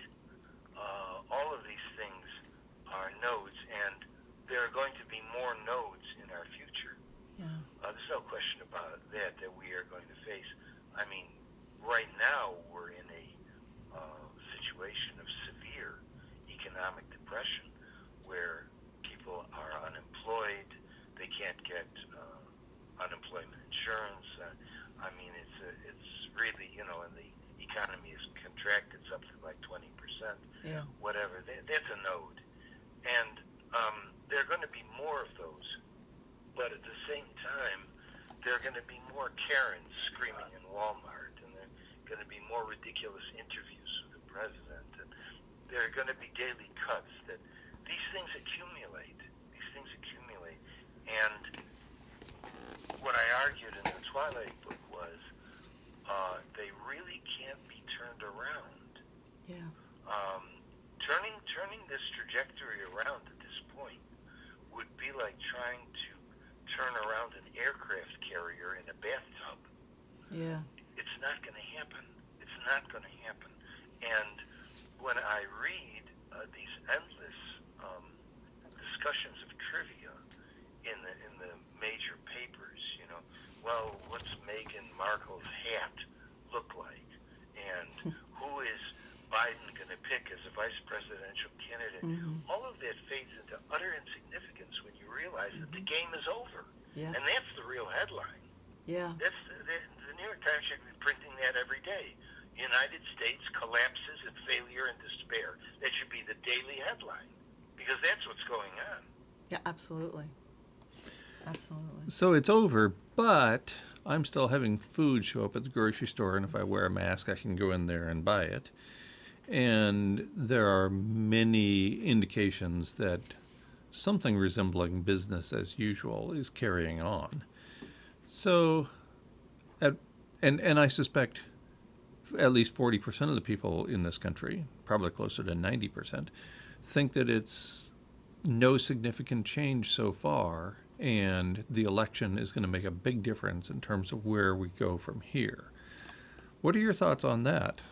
Uh, all of these things are nodes, and there are going to be more nodes in our future. Yeah. Uh, there's no question about that, that we are going to face. I mean, right now we're in a uh, situation of severe economic depression where people are unemployed, they can't get uh, unemployment insurance. Uh, I mean, it's a, it's really, you know, and the economy is contracted something like twenty percent, Yeah. whatever. That, that's a node. And um, there are going to be more of those. But at the same time, there are going to be more Karens screaming in Walmart, and there are going to be more ridiculous interviews with the president, and there are going to be daily cuts. That these things accumulate. These things accumulate. And what I argued in the Twilight book was uh, they really can't be turned around. Yeah. Um, turning turning this trajectory around at this point would be like trying to turn around an aircraft carrier in a bathtub. Yeah. It's not going to happen. It's not going to happen. And when I read uh, these endless um, discussions of trivia in the in the major papers, you know, well, what's Meghan Markle's hat look like, and who is Biden vice presidential candidate. Mm-hmm. All of that fades into utter insignificance when you realize mm-hmm. that the game is over. Yeah. And that's the real headline. Yeah. That's the, the, the New York Times should be printing that every day. United States collapses in failure and despair. That should be the daily headline, because that's what's going on. Yeah, absolutely. Absolutely. So it's over, but I'm still having food show up at the grocery store, and if I wear a mask, I can go in there and buy it. And there are many indications that something resembling business as usual is carrying on. So, at, and, and I suspect at least forty percent of the people in this country, probably closer to ninety percent, think that it's no significant change so far, and the election is going to make a big difference in terms of where we go from here. What are your thoughts on that?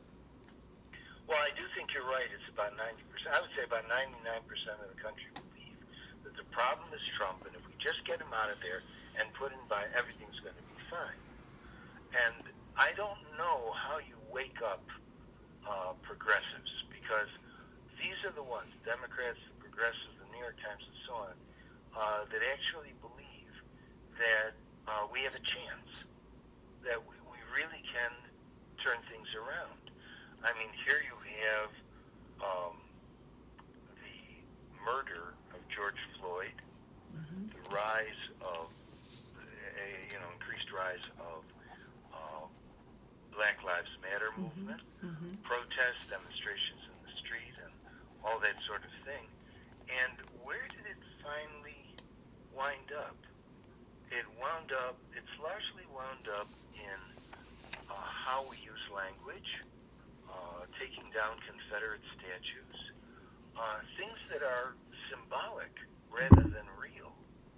Well, I do think you're right. It's about ninety percent. I would say about ninety-nine percent of the country believe that the problem is Trump, and if we just get him out of there and put him by, everything's going to be fine. And I don't know how you wake up uh, progressives, because these are the ones, Democrats, the progressives, the New York Times, and so on, uh, that actually believe that uh, we have a chance, that we, we really can turn things around. I mean, here you have um, the murder of George Floyd, mm-hmm. the rise of, a, you know, increased rise of uh, Black Lives Matter mm-hmm. movement, mm-hmm. protests, demonstrations in the street, and all that sort of thing. And where did it finally wind up? It wound up, it's largely wound up in uh, how we use language, uh, taking down Confederate statues, uh, things that are symbolic rather than real.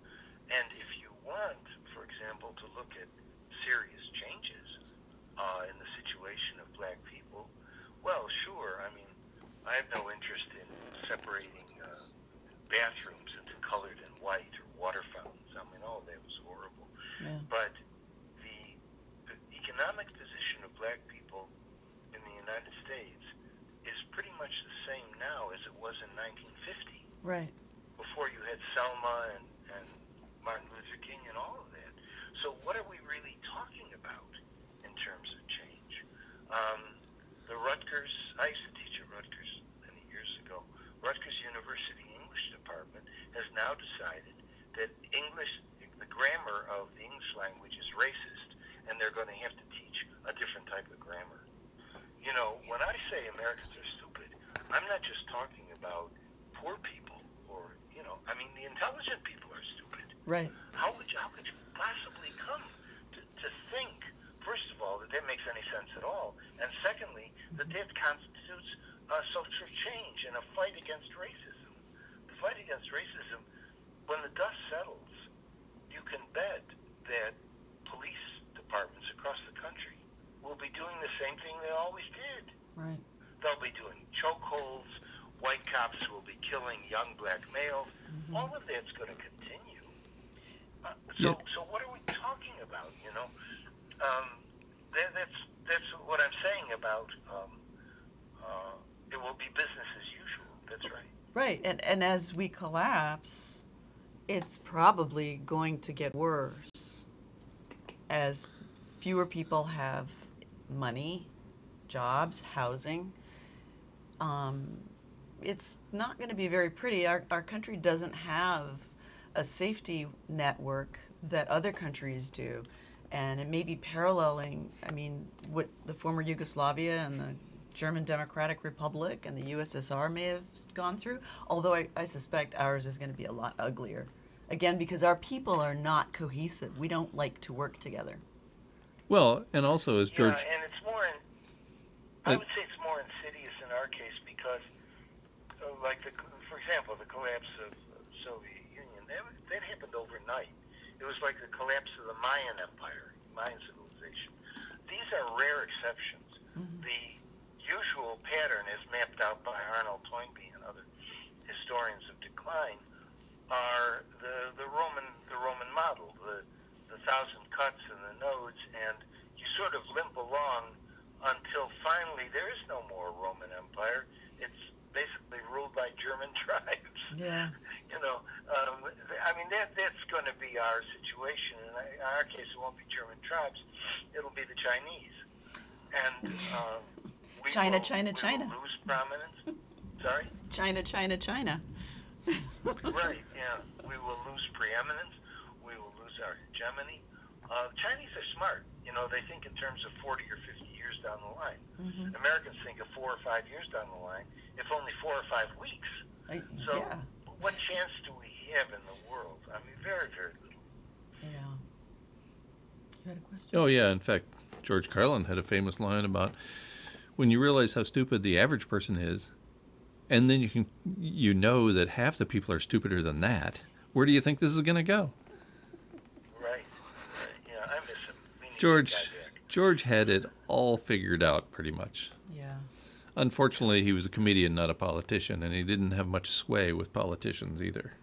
And if you want, for example, to look at serious changes uh, in the situation of black people, well, sure, I mean, I have no interest in separating uh, bathrooms into colored and white or water fountains. I mean, all that was horrible. Yeah. But the, the economic position of black people in the United States is pretty much the same now as it was in nineteen fifty. Right. Before you had Selma and, and Martin Luther King and all of that. So what are we really talking about in terms of change? Um, the Rutgers, I used to teach at Rutgers many years ago. Rutgers University English Department has now decided that English, the grammar of the English language is racist, and they're going to have to teach a different type of grammar. You know, when I say Americans are stupid, I'm not just talking about poor people or, you know, I mean, the intelligent people are stupid. Right. How would you, how could you possibly come to, to think, first of all, that that makes any sense at all, and secondly, that that constitutes uh, social change and a fight against racism. The fight against racism, when the dust settles, you can bet that police departments across the country will be doing the same thing they always did. Right. They'll be doing chokeholds, white cops will be killing young black males. Mm-hmm. All of that's going to continue. Uh, so, yeah. so what are we talking about, you know? Um, that, that's, that's what I'm saying about um, uh, it will be business as usual. That's right. Right, and, and as we collapse, it's probably going to get worse as fewer people have money, jobs, housing. Um, it's not going to be very pretty. Our, our country doesn't have a safety network that other countries do. And it may be paralleling, I mean, what the former Yugoslavia and the German Democratic Republic and the U S S R may have gone through, although I, I suspect ours is going to be a lot uglier. Again, because our people are not cohesive. We don't like to work together. Well, and also as George... Yeah, and it's more, in, I would say it's more insidious in our case because, uh, like, the, for example, the collapse of the Soviet Union, that, that happened overnight. It was like the collapse of the Mayan Empire, Mayan civilization. These are rare exceptions. Mm-hmm. The usual pattern, as mapped out by Arnold Toynbee and other historians of decline, are the, the Roman the Roman model, the the thousand cuts and the nodes, and you sort of limp along until finally there is no more Roman Empire. It's in our case, it won't be German tribes. It'll be the Chinese. And uh, we China, will, China, we China. will lose prominence. Sorry? China, China, China. Right, yeah. We will lose preeminence. We will lose our hegemony. Uh, Chinese are smart. You know, they think in terms of forty or fifty years down the line. Mm-hmm. Americans think of four or five years down the line, if only four or five weeks. Uh, So yeah. what chance do we have in the world? I mean, very, very little. Yeah. You had a question? Oh, yeah. In fact, George Carlin had a famous line about when you realize how stupid the average person is, and then you can you know that half the people are stupider than that, where do you think this is going to go? Right. right. Yeah, I miss him. We need George, that guy back. George had it all figured out pretty much. Yeah. Unfortunately, he was a comedian, not a politician, and he didn't have much sway with politicians either.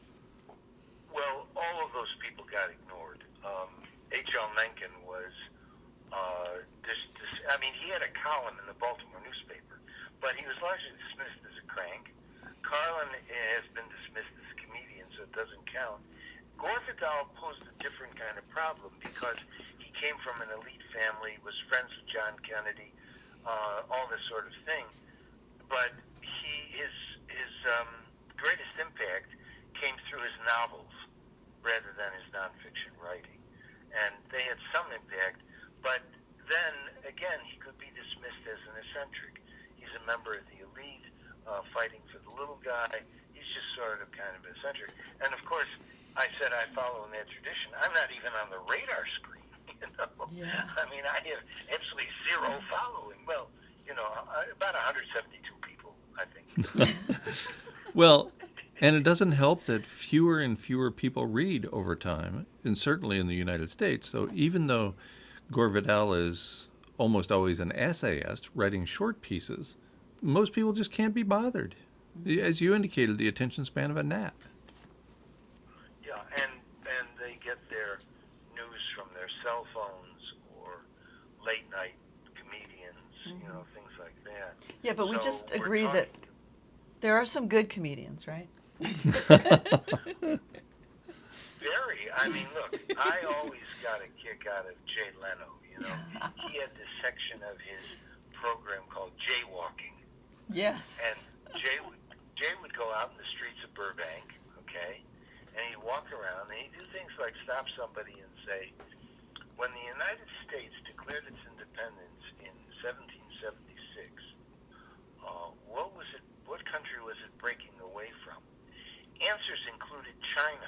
Well, all of those people got ignored. Um, H L Mencken was, uh, this, this, I mean, he had a column in the Baltimore newspaper, but he was largely dismissed as a crank. Carlin has been dismissed as a comedian, so it doesn't count. Gore Vidal posed a different kind of problem because he came from an elite family, was friends with John Kennedy, uh, all this sort of thing. But he, his, his um, greatest impact came through his novels rather than his nonfiction writing. And they had some impact, but then, again, he could be dismissed as an eccentric. He's a member of the elite, uh, fighting for the little guy. He's just sort of kind of eccentric. And, of course, I said I follow in that tradition. I'm not even on the radar screen, you know. Yeah. I mean, I have absolutely zero following. Well, you know, about one hundred seventy-two people, I think. Well, and it doesn't help that fewer and fewer people read over time, and certainly in the United States. So even though Gore Vidal is almost always an essayist, writing short pieces, most people just can't be bothered. As you indicated, the attention span of a gnat. Yeah, and, and they get their news from their cell phones or late-night comedians, Mm-hmm. you know, things like that. Yeah, but we So just we're agree that talking- there are some good comedians, right? Very. I mean, look, I always got a kick out of Jay Leno, you know. He had this section of his program called Jaywalking. Yes. And Jay would, Jay would go out in the streets of Burbank, okay, and he'd walk around, and he'd do things like stop somebody and say, when the United States declared its independence in seventeen seventy-six, uh, what was it, what country was it breaking away from? Answers included China.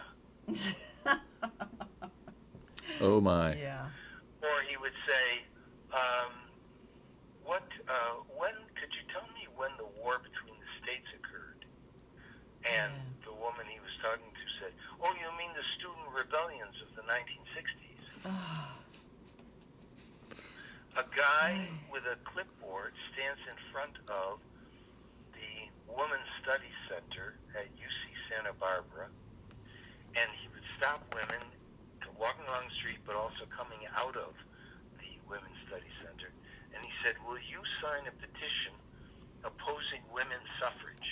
Oh, my. Yeah. Or he would say, um, what, uh, when, could you tell me when the war between the states occurred? And Yeah. the woman he was talking to said, oh, you mean the student rebellions of the nineteen sixties? A guy with a clipboard stands in front of the Women's Study Center at U C Santa Barbara, and he would stop women walking along the street, but also coming out of the Women's Study Center. And he said, will you sign a petition opposing women's suffrage?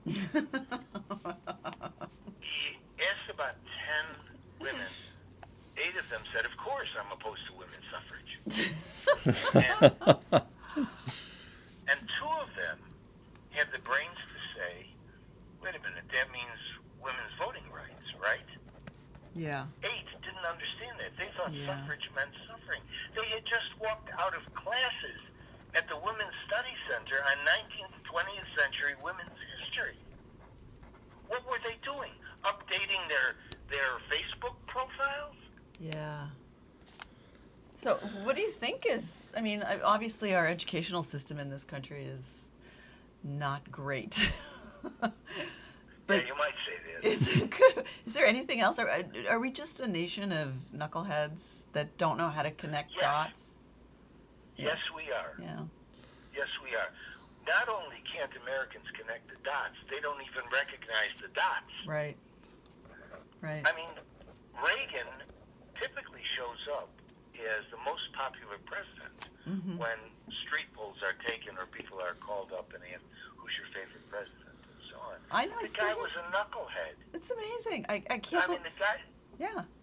He asked about ten women. Eight of them said, of course I'm opposed to women's suffrage. and, and two of them had the brains to say, wait a minute, that means women's voting rights, right? Yeah. Eight didn't understand that. They thought Yeah. suffrage meant suffering. They had just walked out of classes at the Women's Study Center on nineteenth, twentieth century women's history. What were they doing? Updating their their Facebook profiles? Yeah. So, what do you think is? I mean, I- obviously, our educational system in this country is not great. But Yeah, you might say that. is, it good? Is there anything else? Are, are we just a nation of knuckleheads that don't know how to connect Yes. dots? Yes, we are. Yeah. Yes, we are. Not only can't Americans connect the dots, they don't even recognize the dots. Right. Right. I mean, Reagan typically shows up as the most popular president Mhm. when street polls are taken or people are called up and asked, who's your favorite president, and so on. I know. I The still guy hear- was a knucklehead. It's amazing. I, I can't. I mean, bel- the guy, yeah.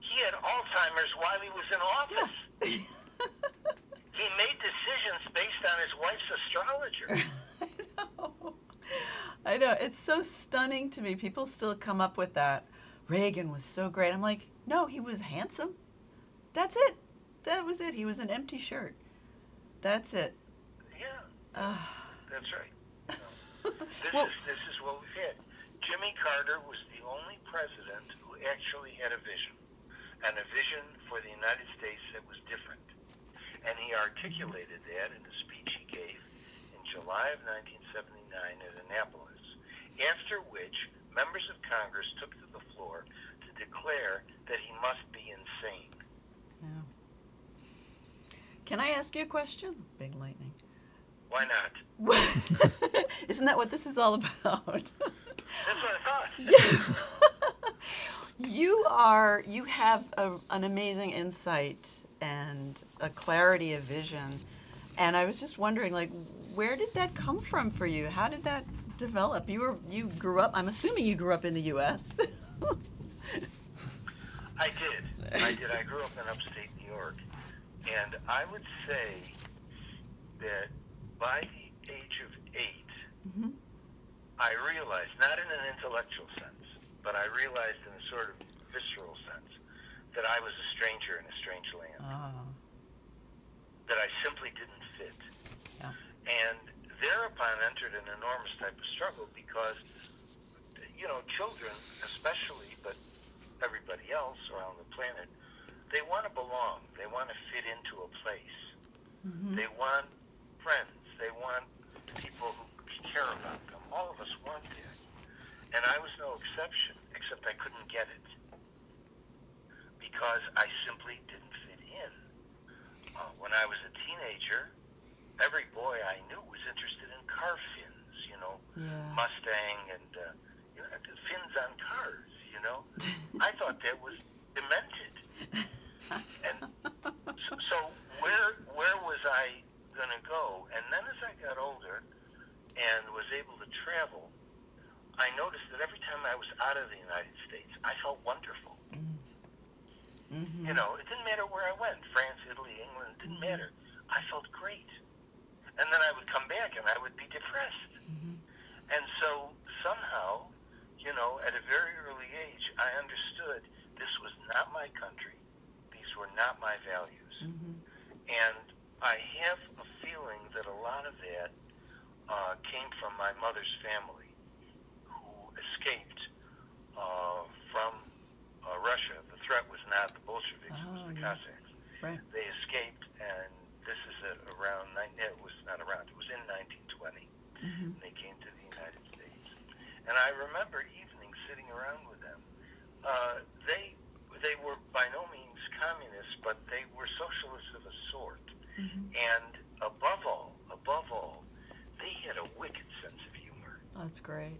he had Alzheimer's while he was in office. He made decisions based on his wife's astrologer. I know. I know. It's so stunning to me. People still come up with that. Reagan was so great. I'm like, no, he was handsome. That's it. That was it. He was an empty shirt. That's it. Yeah. Uh, That's right. No. This, well, is, this is what we've had. Jimmy Carter was the only president who actually had a vision, and a vision for the United States that was different. And he articulated that in a speech he gave in July of nineteen seventy-nine at Annapolis, after which members of Congress took to the floor to declare that he must be insane. yeah. Can I ask you a question? Big lightning. Why not? Isn't that what this is all about? That's what I thought. Yeah. You are, you have a, an amazing insight and a clarity of vision. And I was just wondering, like, where did that come from for you? How did that develop? You were, you grew up, I'm assuming you grew up in the U S I did. I did. I grew up in upstate New York. And I would say that by the age of eight, mm-hmm. I realized, not in an intellectual sense, but I realized in a sort of visceral sense, that I was a stranger in a strange land. Oh. That I simply didn't fit. Yeah. And thereupon entered an enormous type of struggle because, you know, children especially, but everybody else around the planet, they want to belong. They want to fit into a place. Mm-hmm. They want friends. They want people who care about them. All of us want that. And I was no exception, except I couldn't get it because I simply didn't fit in. Uh, when I was a teenager, every boy I knew was interested in car fins, you know, Yeah. Mustang and uh, you know, fins on cars, you know. I thought that was demented. And so, so where where was I going to go? And then as I got older and was able to travel, I noticed that every time I was out of the United States, I felt wonderful. Mm-hmm. You know, it didn't matter where I went, France, Italy, England, it didn't Mm-hmm. matter. I felt great. And then I would come back and I would be depressed. Mm-hmm. And so somehow, you know, at a very early age, I understood this was not my country. These were not my values. Mm-hmm. And I have a feeling that a lot of that uh, came from my mother's family, who escaped uh, from uh, Russia. The threat was not the Bolsheviks, it was Oh, the yeah. Cossacks. Right. They escaped, and this is at around, nine, it was not around, it was in nineteen twenty. Mm-hmm. And they came to the United States. And I remember evenings sitting around with them. Uh, they they were by no means communists, but they were socialists of a sort. Mm-hmm. And above all, above all, they had a wicked sense of humor. Oh, that's great.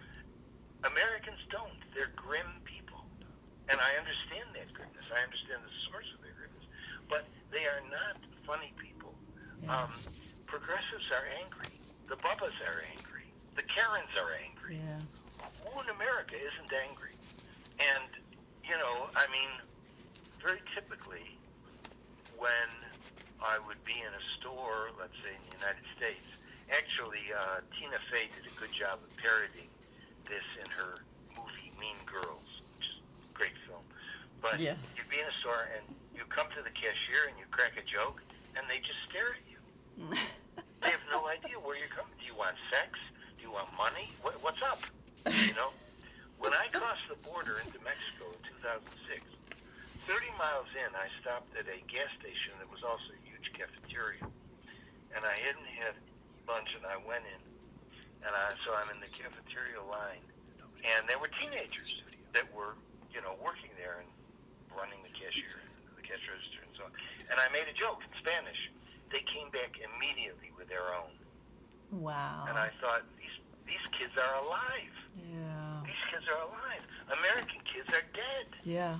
Americans don't. They're grim people. And I understand that grimness. I understand the source of their grimness. But they are not funny people. Yeah. Um, progressives are angry. The Bubbas are angry. The Karens are angry. Yeah. Who in America isn't angry? And, you know, I mean, very typically, when I would be in a store, let's say in the United States, actually, uh, Tina Fey did a good job of parodying this in her movie Mean Girls, which is a great film. But Yes. you'd be in a store and you come to the cashier and you crack a joke, and they just stare at you. They have no idea where you're coming. Do you want sex? Do you want money? What, what's up? You know? When I crossed the border into Mexico in two thousand six, thirty miles in, I stopped at a gas station that was also a huge cafeteria. And I hadn't had lunch, and I went in. And I, so I'm in the cafeteria line. And there were teenagers that were, you know, working there and running the cashier, the cash register and so on. And I made a joke in Spanish. They came back immediately with their own. Wow. And I thought, these these kids are alive. Yeah. These kids are alive. American kids are dead. Yeah.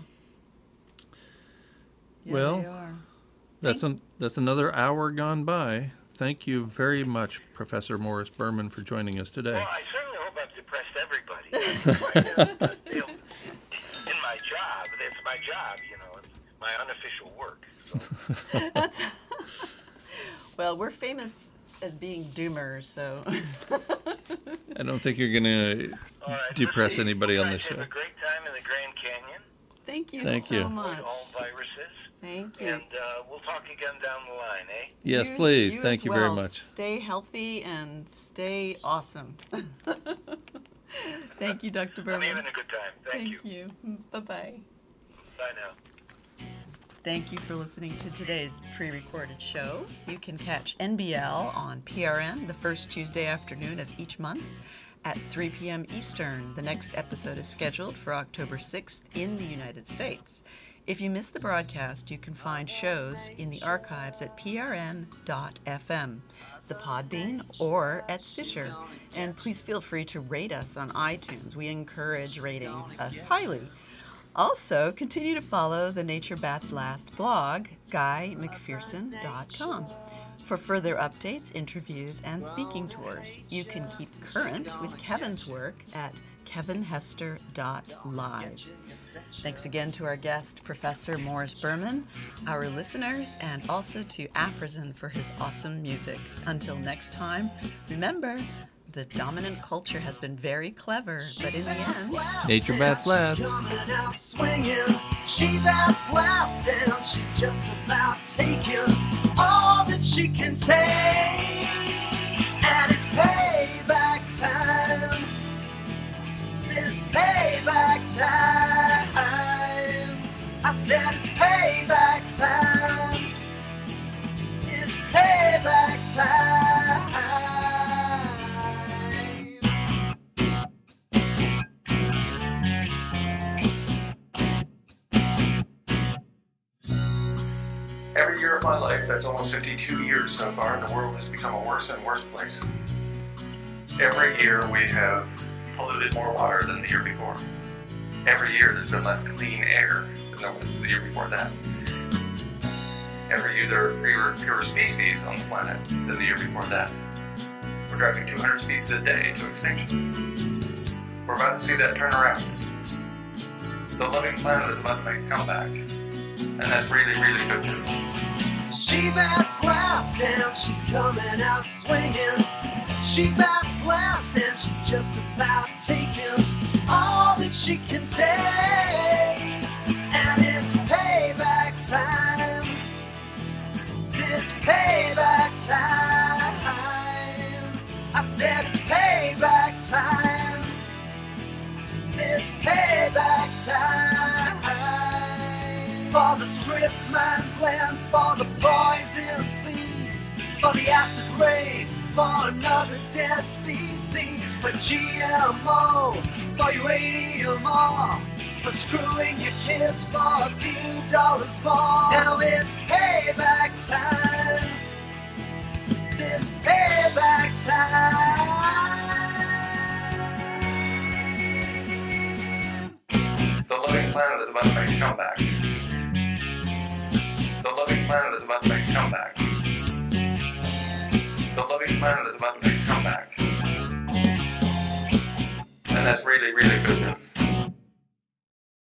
Yeah, Well, they are. That's an, that's another hour gone by. Thank you very much, Professor Morris Berman, for joining us today. Well, I certainly hope I've depressed everybody. That's my, uh, you know, in my job, that's my my job, you know, it's my unofficial work. So. That's, well, we're famous as being doomers, so. I don't think you're going to All right, depress listen, anybody on the you guys show. Have a great time in the Grand Canyon. Thank you Thank so you. much. Avoid all viruses. Thank you. And uh, we'll talk again down the line, eh? Yes, You- please. you Thank as you very well. much. Stay healthy and stay awesome. Thank you, Doctor I'm Berman. having a good time. Thank, Thank you. Bye-bye. Bye now. Thank you for listening to today's pre-recorded show. You can catch N B L on P R N the first Tuesday afternoon of each month at three p.m. Eastern. The next episode is scheduled for October sixth in the United States. If you missed the broadcast, you can find shows in the archives at P R N dot F M, the Podbean, or at Stitcher. And please feel free to rate us on iTunes. We encourage rating us highly. Also, continue to follow the Nature Bats Last blog, guy mcpherson dot com. For further updates, interviews, and speaking tours, you can keep current with Kevin's work at kevin hester dot live. Thanks again to our guest, Professor Morris Berman, our listeners, and also to Afrozen for his awesome music. Until next time, remember, the dominant culture has been very clever, but in the end, Nature Bats Last. Coming out swinging, she bats last, and she's just about taking all that she can take, and it's payback time. It's payback time. I said it's payback time. It's payback time. Every year of my life, that's almost fifty-two years so far, the world has become a worse and worse place. Every year we have polluted more water than the year before. Every year there's been less clean air than there was the year before that. Every year there are fewer, fewer species on the planet than the year before that. We're driving two hundred species a day to extinction. We're about to see that turn around. The living planet is about to make a comeback. And that's really, really good news. She bats last and she's coming out swinging. She bats last and she's just about taking all that she can take. And it's payback time. It's payback time. I said it's payback time. It's payback time. For the strip mine land, for the poison seas, for the acid rain, for another dead species, for G M O, for uranium ore, for screwing your kids for a few dollars more. Now it's payback time. It's payback time. The living planet is about to make a comeback. The living planet is about to make a comeback. The living planet is about to make a comeback. And that's really, really good news.